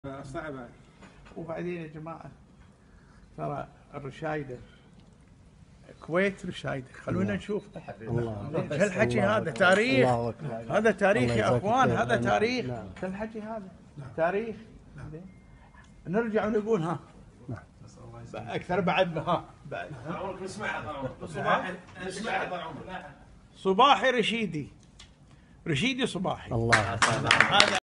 صعبة. وبعدين يا جماعة ترى الرشايدة كويت رشايدة، خلونا نشوف شو الحكي هذا تاريخ. هذا تاريخ يا اخوان، هذا تاريخ. شو الحكي هذا تاريخ. نرجع ونقول ها اكثر بعد ها بعد صباحي رشيدي صباحي. الله